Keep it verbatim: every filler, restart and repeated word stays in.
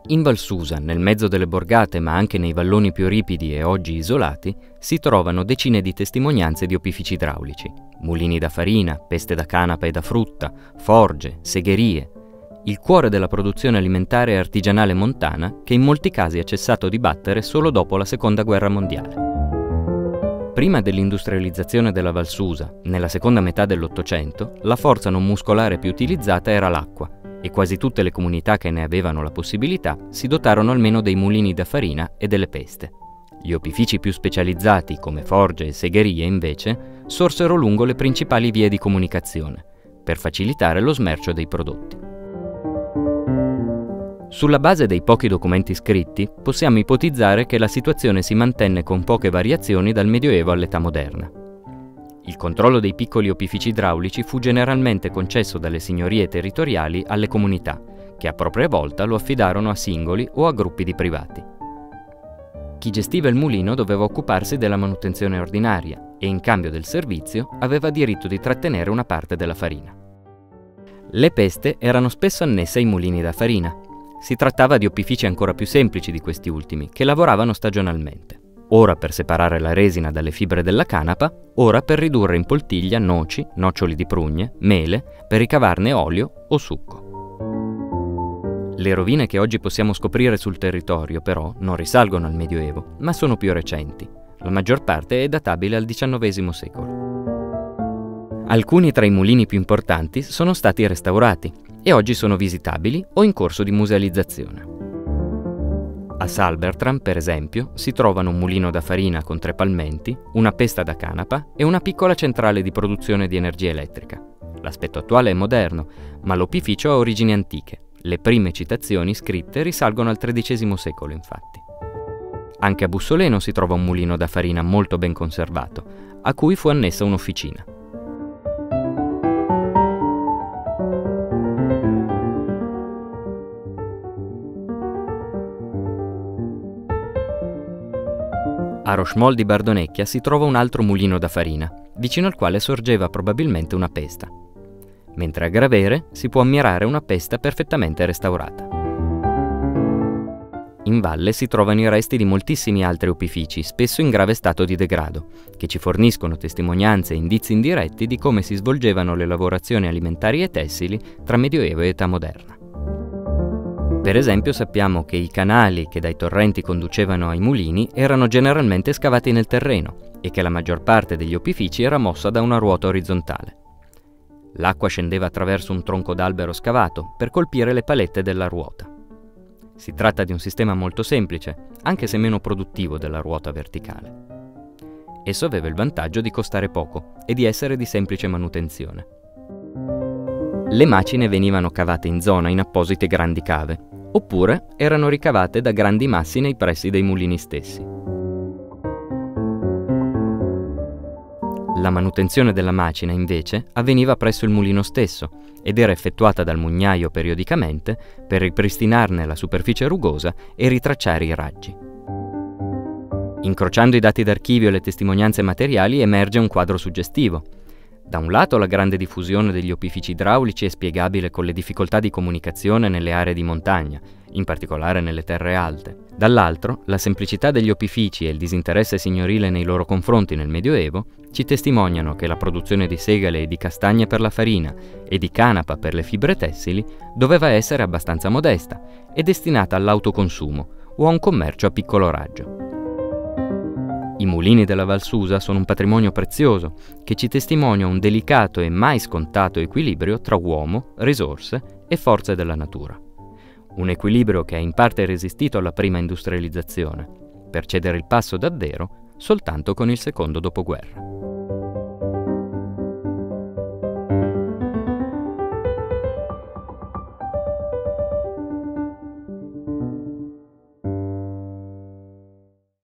In Val Susa, nel mezzo delle borgate ma anche nei valloni più ripidi e oggi isolati, si trovano decine di testimonianze di opifici idraulici, mulini da farina, peste da canapa e da frutta, forge, segherie, il cuore della produzione alimentare e artigianale montana che in molti casi ha cessato di battere solo dopo la Seconda Guerra Mondiale. Prima dell'industrializzazione della Val Susa, nella seconda metà dell'Ottocento, la forza non muscolare più utilizzata era l'acqua, e quasi tutte le comunità che ne avevano la possibilità si dotarono almeno dei mulini da farina e delle peste. Gli opifici più specializzati, come forge e segherie, invece, sorsero lungo le principali vie di comunicazione, per facilitare lo smercio dei prodotti. Sulla base dei pochi documenti scritti, possiamo ipotizzare che la situazione si mantenne con poche variazioni dal Medioevo all'età moderna. Il controllo dei piccoli opifici idraulici fu generalmente concesso dalle signorie territoriali alle comunità, che a propria volta lo affidarono a singoli o a gruppi di privati. Chi gestiva il mulino doveva occuparsi della manutenzione ordinaria e in cambio del servizio aveva diritto di trattenere una parte della farina. Le peste erano spesso annesse ai mulini da farina. Si trattava di opifici ancora più semplici di questi ultimi, che lavoravano stagionalmente. Ora per separare la resina dalle fibre della canapa, ora per ridurre in poltiglia noci, noccioli di prugne, mele, per ricavarne olio o succo. Le rovine che oggi possiamo scoprire sul territorio, però, non risalgono al Medioevo, ma sono più recenti. La maggior parte è databile al diciannovesimo secolo. Alcuni tra i mulini più importanti sono stati restaurati e oggi sono visitabili o in corso di musealizzazione. A Salbertram, per esempio, si trovano un mulino da farina con tre palmenti, una pesta da canapa e una piccola centrale di produzione di energia elettrica. L'aspetto attuale è moderno, ma l'opificio ha origini antiche. Le prime citazioni scritte risalgono al tredicesimo secolo, infatti. Anche a Bussoleno si trova un mulino da farina molto ben conservato, a cui fu annessa un'officina. A Rochemol di Bardonecchia si trova un altro mulino da farina, vicino al quale sorgeva probabilmente una pesta, mentre a Gravere si può ammirare una pesta perfettamente restaurata. In valle si trovano i resti di moltissimi altri opifici, spesso in grave stato di degrado, che ci forniscono testimonianze e indizi indiretti di come si svolgevano le lavorazioni alimentari e tessili tra Medioevo e età moderna. Per esempio sappiamo che i canali che dai torrenti conducevano ai mulini erano generalmente scavati nel terreno e che la maggior parte degli opifici era mossa da una ruota orizzontale. L'acqua scendeva attraverso un tronco d'albero scavato per colpire le palette della ruota. Si tratta di un sistema molto semplice, anche se meno produttivo della ruota verticale. Esso aveva il vantaggio di costare poco e di essere di semplice manutenzione. Le macine venivano cavate in zona in apposite grandi cave, oppure erano ricavate da grandi massi nei pressi dei mulini stessi. La manutenzione della macina, invece, avveniva presso il mulino stesso ed era effettuata dal mugnaio periodicamente per ripristinarne la superficie rugosa e ritracciare i raggi. Incrociando i dati d'archivio e le testimonianze materiali emerge un quadro suggestivo. Da un lato la grande diffusione degli opifici idraulici è spiegabile con le difficoltà di comunicazione nelle aree di montagna, in particolare nelle terre alte. Dall'altro, la semplicità degli opifici e il disinteresse signorile nei loro confronti nel Medioevo ci testimoniano che la produzione di segale e di castagne per la farina e di canapa per le fibre tessili doveva essere abbastanza modesta e destinata all'autoconsumo o a un commercio a piccolo raggio. I mulini della Val Susa sono un patrimonio prezioso che ci testimonia un delicato e mai scontato equilibrio tra uomo, risorse e forze della natura. Un equilibrio che ha in parte resistito alla prima industrializzazione, per cedere il passo davvero soltanto con il secondo dopoguerra.